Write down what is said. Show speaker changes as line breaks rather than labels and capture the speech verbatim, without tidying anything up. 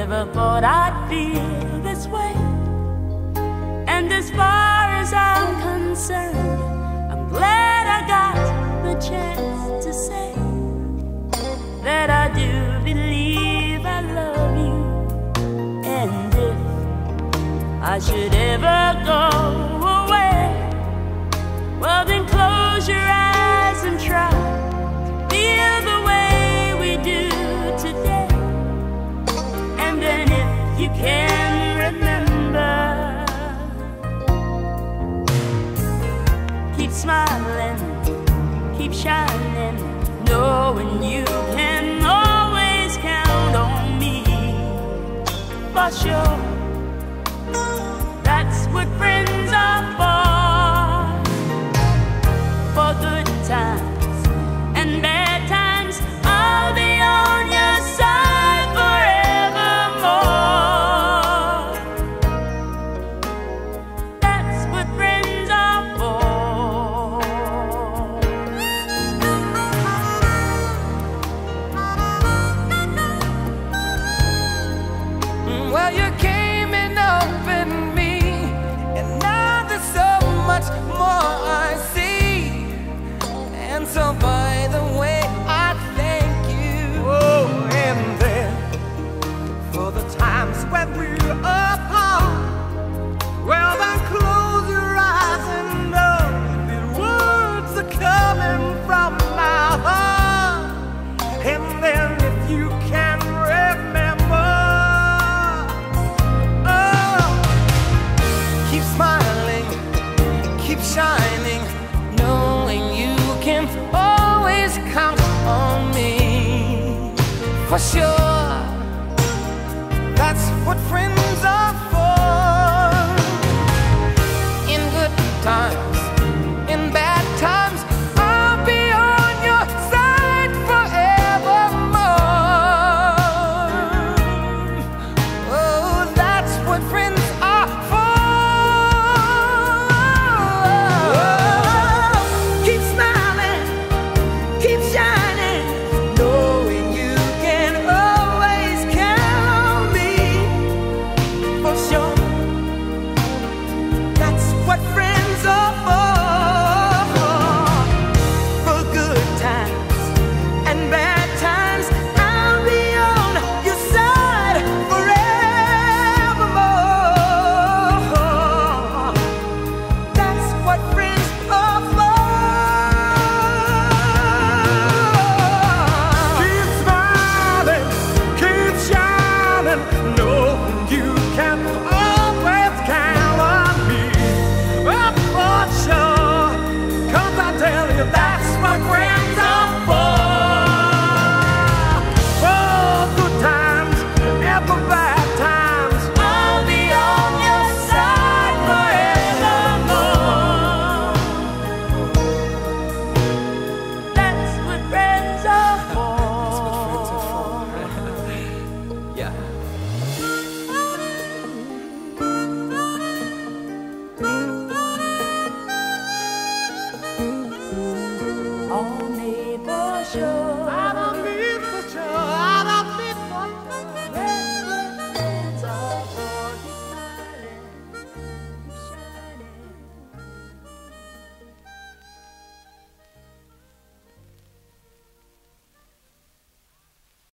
never thought I'd feel this way. And as far as I'm concerned, I'm glad I got the chance to say that I do believe I love you. And if I should ever go away, well then close your eyes and try to feel the way we do today. And then if you can remember, keep smiling, keep shining, knowing you can always count on me. For sure, that's what friends are for. For good times and bad times, I'll be on your side forevermore. That's what friends are for.
Well, you came in up in me, and now there's so much more I see. And so by the way, I thank you.
Oh, and then for the times when we're apart, well then close your eyes and know that words are coming from my heart. And then if you can remember, oh, keep smiling, keep shining, knowing you can always count on me. For sure, that's what friends are for. In good times, in bad times, I'll be on your side forevermore. Oh, that's what friends are for. Keep smiling, keep shining, knowing you can always count on me. For sure, that's what friends are for. For good times and bad times, I'll be on your side forevermore. That's what friends are for. Keep smiling, keep shining,